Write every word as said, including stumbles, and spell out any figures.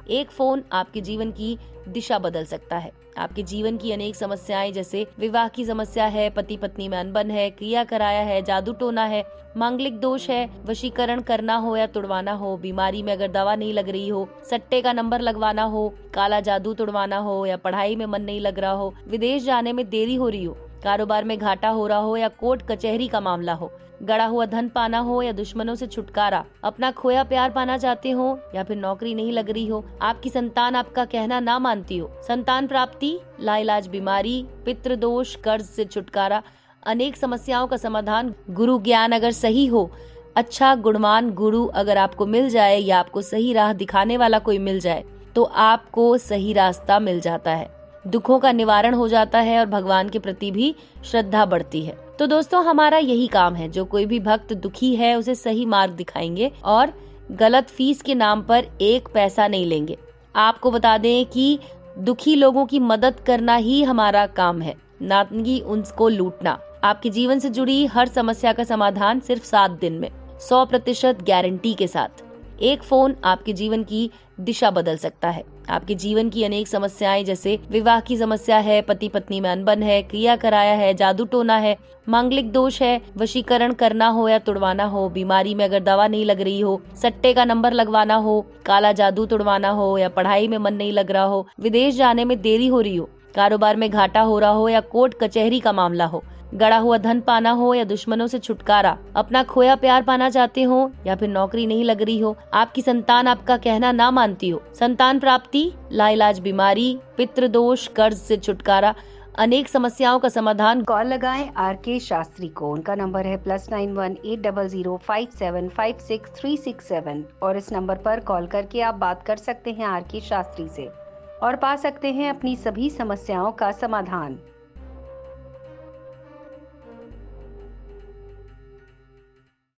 एक फोन आपके जीवन की दिशा बदल सकता है। आपके जीवन की अनेक समस्याएं जैसे विवाह की समस्या है, पति पत्नी में अनबन है, क्रिया कराया है, जादू टोना है, मांगलिक दोष है, वशीकरण करना हो या तुड़वाना हो, बीमारी में अगर दवा नहीं लग रही हो, सट्टे का नंबर लगवाना हो, काला जादू तुड़वाना हो या पढ़ाई में मन नहीं लग रहा हो, विदेश जाने में देरी हो रही हो, कारोबार में घाटा हो रहा हो या कोर्ट कचहरी का मामला हो, गड़ा हुआ धन पाना हो या दुश्मनों से छुटकारा, अपना खोया प्यार पाना चाहते हो या फिर नौकरी नहीं लग रही हो, आपकी संतान आपका कहना ना मानती हो, संतान प्राप्ति, लाइलाज बीमारी, पितृ दोष, कर्ज से छुटकारा, अनेक समस्याओं का समाधान, गुरु ज्ञान अगर सही हो, अच्छा गुणवान गुरु अगर आपको मिल जाए या आपको सही राह दिखाने वाला कोई मिल जाए तो आपको सही रास्ता मिल जाता है, दुखों का निवारण हो जाता है और भगवान के प्रति भी श्रद्धा बढ़ती है। तो दोस्तों हमारा यही काम है, जो कोई भी भक्त दुखी है उसे सही मार्ग दिखाएंगे और गलत फीस के नाम पर एक पैसा नहीं लेंगे। आपको बता दें कि दुखी लोगों की मदद करना ही हमारा काम है, ना कि उनको लूटना। आपके जीवन से जुड़ी हर समस्या का समाधान सिर्फ सात दिन में, सौ प्रतिशत गारंटी के साथ। एक फोन आपके जीवन की दिशा बदल सकता है। आपके जीवन की अनेक समस्याएं जैसे विवाह की समस्या है, पति पत्नी में अनबन है, क्रिया कराया है, जादू टोना है, मांगलिक दोष है, वशीकरण करना हो या तुड़वाना हो, बीमारी में अगर दवा नहीं लग रही हो, सट्टे का नंबर लगवाना हो, काला जादू तुड़वाना हो या पढ़ाई में मन नहीं लग रहा हो, विदेश जाने में देरी हो रही हो, कारोबार में घाटा हो रहा हो या कोर्ट कचहरी का मामला हो, गड़ा हुआ धन पाना हो या दुश्मनों से छुटकारा, अपना खोया प्यार पाना चाहते हो या फिर नौकरी नहीं लग रही हो, आपकी संतान आपका कहना ना मानती हो, संतान प्राप्ति, लाइलाज बीमारी, पितृ दोष, कर्ज से छुटकारा, अनेक समस्याओं का समाधान। कॉल लगाएं आर के शास्त्री को। उनका नंबर है plus nine one eight double zero five seven five six three six seven और इस नंबर पर कॉल करके आप बात कर सकते हैं आर के शास्त्री से और पा सकते हैं अपनी सभी समस्याओं का समाधान।